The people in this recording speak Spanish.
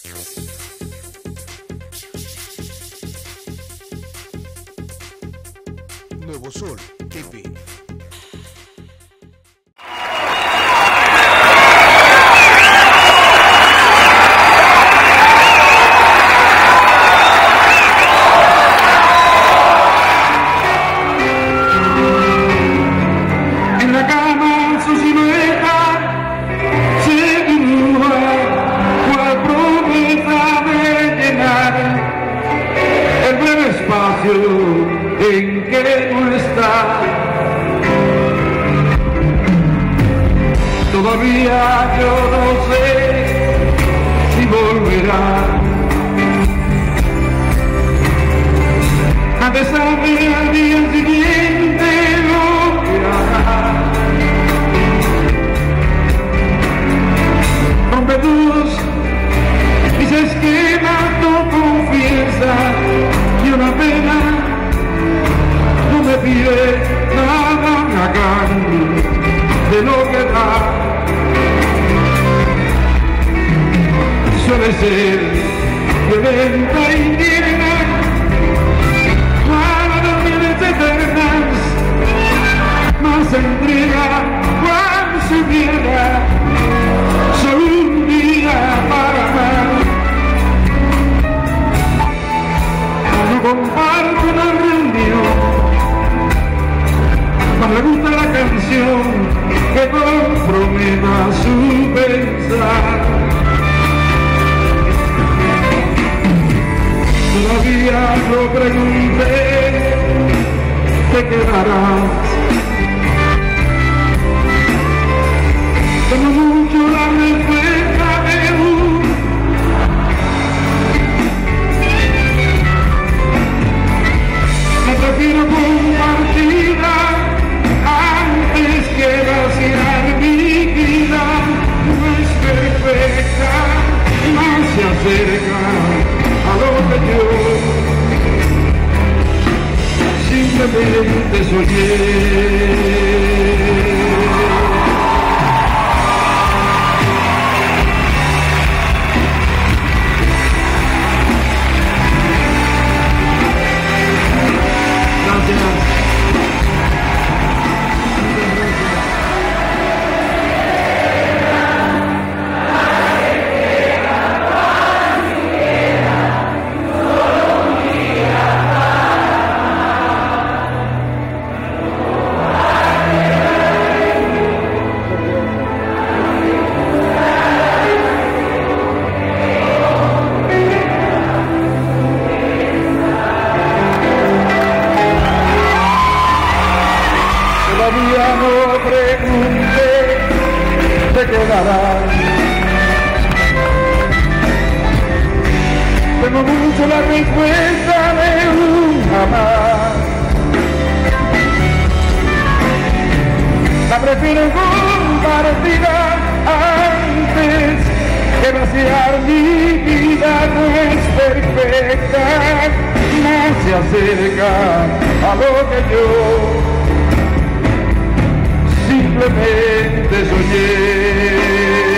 Nuevo Sol, EP. En la cama su silueta se dibuja cual promesa de llenar el breve espacio en que no está. Todavía yo no sé si volverá a besarme al día siguiente lo que hará. Rompe todos mis esquemas, no confiesa y una pena no me pide nada a cambio de lo que da. Suele ser violenta y tierna para dormir eternas, más entrega cuando se niega solo un día para amar. No comparto una reunión, mas le gusta la canción que comprometa su pensar. Todavía no pregunté, te quedarás. Tengo mucho la respuesta de me prefiero compartida antes que vaciar mi vida. No es perfecta, más se acerca a lo que yo simplemente soñé. Todavía no pregunté, te quedarás. Tengo mucho la respuesta de un jamás. La prefiero compartida antes que vaciar mi vida. No es perfecta, no se acerca a lo que yo simplemente soñé.